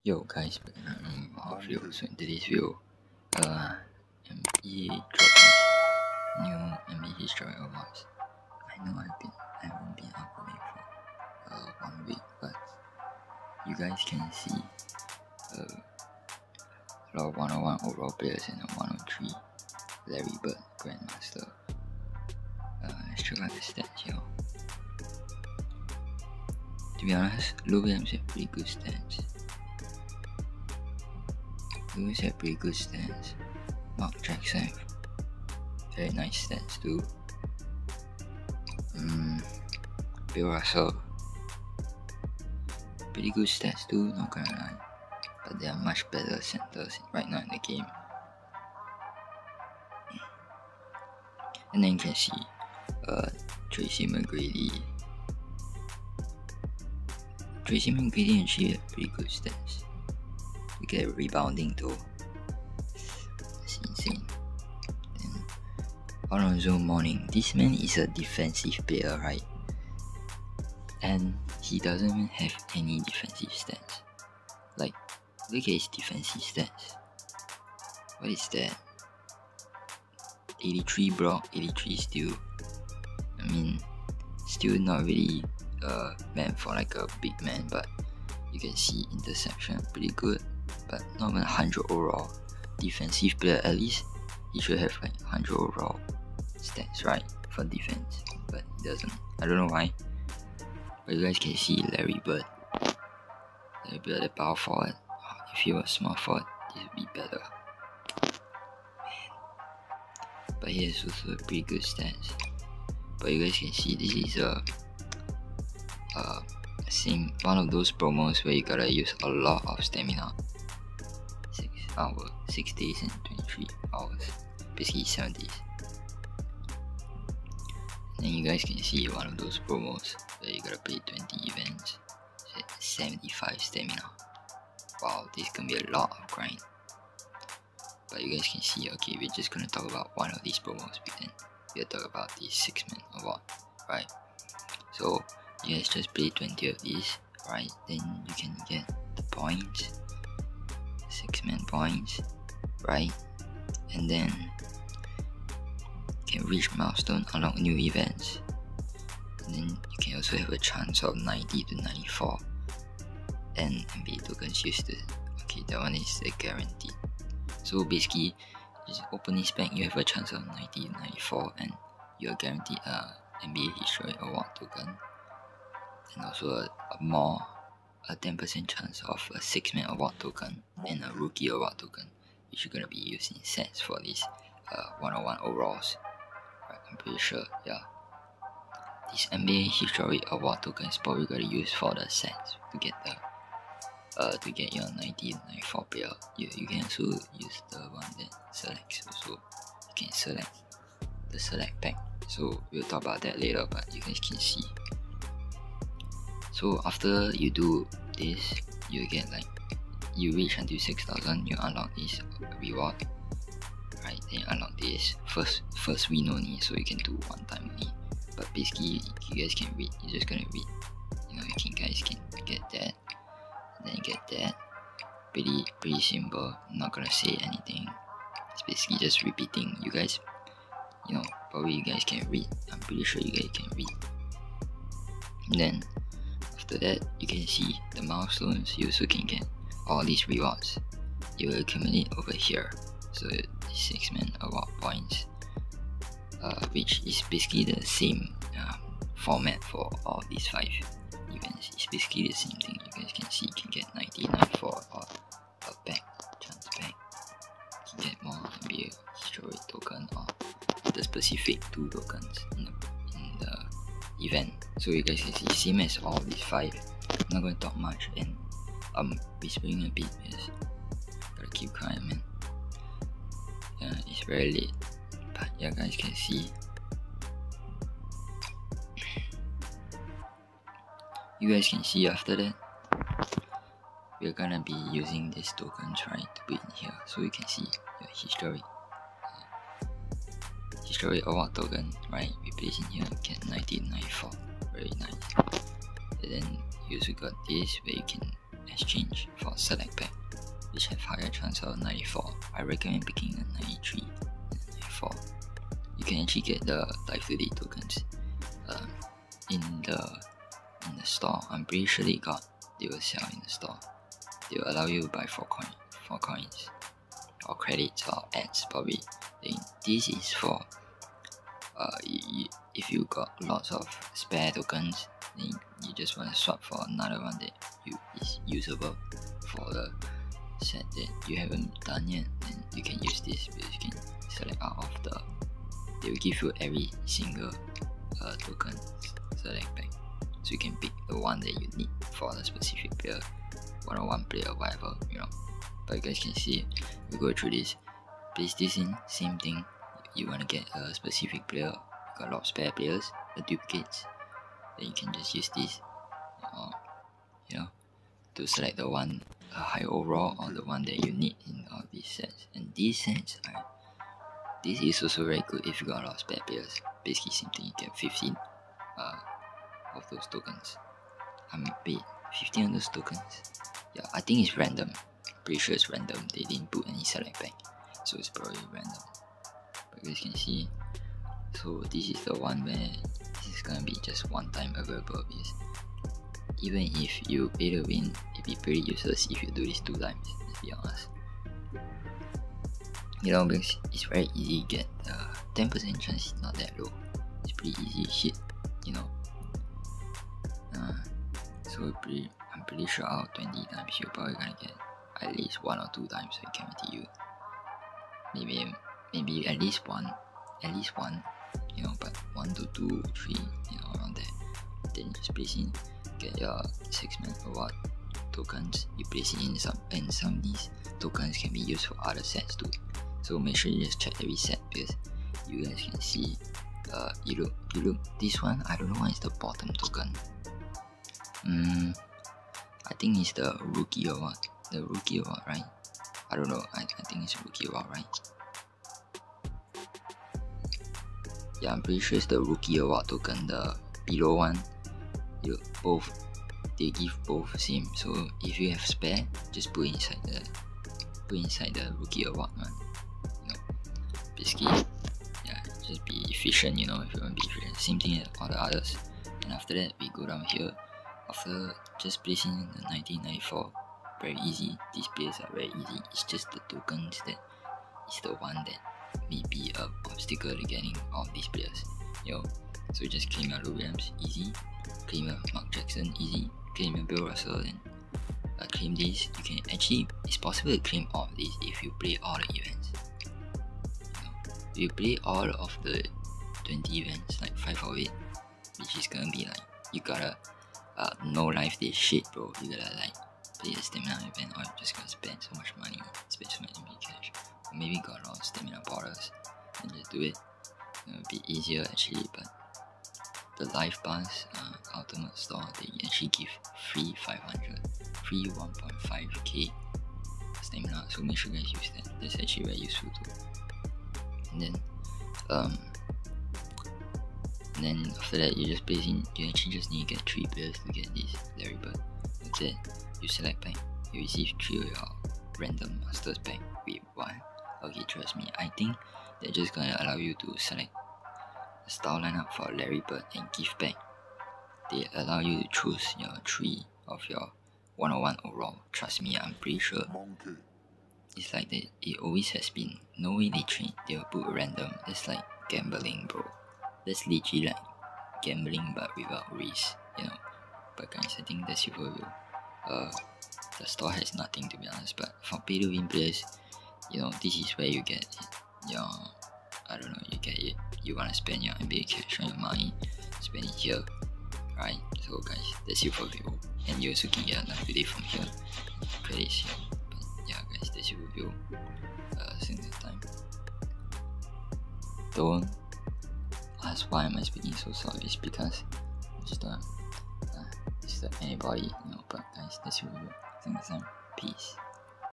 Yo guys, how are you? So in today's video, ME dropped this new ME history awards. I know I haven't been uploading for 1 week, but you guys can see a lot of 101 overall players and a 103 Larry Bird Grandmaster. Let's check out the stats here. To be honest, Lou Williams had pretty good stats. Lewis had pretty good stats. Mark Jackson, very nice stats too. Bill Russell, pretty good stats too, not gonna lie. But they are much better centers right now in the game. And then you can see Tracy McGrady. Tracy McGrady actually had pretty good stats. You get rebounding though. That's insane. Then Alonzo Mourning. This man is a defensive player, right? And he doesn't even have any defensive stats. Like, look at his defensive stats. What is that? 83 block, 83 steal. I mean, still not really meant for like a big man, but you can see interception pretty good. But not even 100 overall. Defensive player, at least he should have like 100 overall stats, right, for defense, but he doesn't. I don't know why. But you guys can see Larry Bird, the power forward. If he was small forward, this would be better. Man. But he has also pretty good stats. But you guys can see this is one of those promos where you gotta use a lot of stamina. 6 days and 23 hours, basically 7 days. And then you guys can see one of those promos where you gotta play 20 events, 75 stamina. Wow, this can be a lot of grind. But you guys can see, okay, we're just gonna talk about one of these promos, but then we'll talk about the 6-man award, right? So you guys just play 20 of these, right? Then you can get the points, 6-man points, right? And then you can reach milestone, unlock new events, and then you can also have a chance of 90 to 94 and NBA tokens used to. Okay, that one is guaranteed. So basically, just open this pack, you have a chance of 90 to 94 and you're guaranteed a NBA History Award token, and also a 10% chance of a 6-man award token and a rookie award token, which you're gonna be using sets for these 101 overalls. Right, I'm pretty sure, yeah. This NBA History Award token is probably gonna use for the sets to get the to get your 90 94 player. You can also use the one that selects. Also, you can select the select pack. So we'll talk about that later, but you guys can see. So after you do this, you get like, you reach until 6,000, you unlock this reward, right? Then you unlock this first win only, so you can do one time only. But basically, you guys can read. You're just gonna read. You know, guys can get that, and then get that. Pretty simple. I'm not gonna say anything. It's basically just repeating. You guys, you know, probably you guys can read. I'm pretty sure you guys can read. And then after that, you can see the milestones. You also can get all these rewards. You will accumulate over here. So the 6-man award points, which is basically the same format for all these 5 events. It's basically the same thing. You guys can see you can get 90, 94 or a pack, chance pack. You can get more NBA History token or the specific 2 tokens in the event. So you guys can see same as all these 5. I'm not going to talk much and whispering a bit because gotta keep quiet, man. Yeah, it's very late, but yeah, guys can see. You guys can see after that, we're gonna be using this tokens, right, to put in here, so you can see your history award token, right? We place in here, get 1994, very nice. And then you also got this where you can exchange for select pack, which have higher chance of 94. I recommend picking a 93 and 94. You can actually get the Live Today tokens in the store. I'm pretty sure they will sell in the store. They will allow you to buy 4 coins or credits or ads probably. Then this is for if you got lots of spare tokens, then you just want to swap for another one that is usable for the set that you haven't done yet. Then you can use this because you can select out of the. They will give you every single token select pack, so you can pick the one that you need for the specific player, one-on-one player, whatever, you know. But you guys can see, we go through this. Place this in, same thing. You want to get a specific player, you got a lot of spare players, the duplicates, then you can just use this, you know, to select the one high overall or the one that you need in all these sets. And these sets, this is also very good if you got a lot of spare players. Basically, same thing. You get 15 of those tokens. Wait, 15 of those tokens? Yeah, I think it's random. Pretty sure it's random. They didn't put any select pack, so it's probably random. But you guys can see. So this is the one where this is gonna be just one time available, because even if you pay to win, it'd be pretty useless if you do this 2 times. Let's be honest. You know, because it's very easy to get 10% chance is not that low. It's pretty easy shit, you know. So I'm pretty sure out of 20 times you're probably gonna get at least 1 or 2 times. I guarantee you. Maybe at least one, you know. But 1 to 2, 3, you know, around there. Then just place in, get your 6-man reward tokens. You place it in some of these tokens can be used for other sets too. So make sure you just check every set, because you guys can see. You look. This one, I don't know why it's the bottom token. I think it's the rookie award. The rookie award, right? I don't know. I think it's rookie award, right? Yeah, I'm pretty sure it's the rookie award token. The below one, they give both same. So if you have spare, just put inside the rookie award one. You know, basically, yeah, just be efficient. You know, if you want to be efficient. Same thing as all the others. And after that, we go down here. After just placing the 1994, very easy. These players are very easy. It's just the tokens that is the one that may be an obstacle to getting all these players. You know, so just claim your Lou Williams, easy. Claim your Mark Jackson, easy. Claim your Bill Russell, and claim these. You can actually, it's possible to claim all of these if you play all the events. You know, if you play all of the 20 events, like 5 of it, which is gonna be like, you gotta no life this shit, bro. You gotta like play a stamina event, or you just gotta spend so much money, spend so much cash, or maybe got a lot of stamina bottles and just do it. It'll be easier actually. But the life pass ultimate store, they actually give free 1.5k stamina, so make sure you guys use that. That's actually very useful too. And then after that, you just place in. You actually just need to get 3 players to get this Larry Bird. That's it. You select pack. You receive 3 of your random masters pack with 1. Okay, trust me. I think they're just gonna allow you to select a style lineup for Larry Bird and give back. They allow you to choose your 3 of your 101 overall. Trust me, I'm pretty sure. It's like that. It always has been. No way they'll put random. That's like gambling, bro. That's literally like gambling but without risk, you know. But guys, I think that's your review. The store has nothing, to be honest, but for pay to win players, you know, this is where you get your, I don't know, you get it. You wanna spend your NBA cash on your money, spend it here, right? So guys, that's your review, and you also can get another video from here, credits here. But yeah, guys, that's your review. See you next time. Don't ask why am I speaking so sorry. It's because I just don't disturb anybody, you know. But guys, that's your review. See you next time. Peace.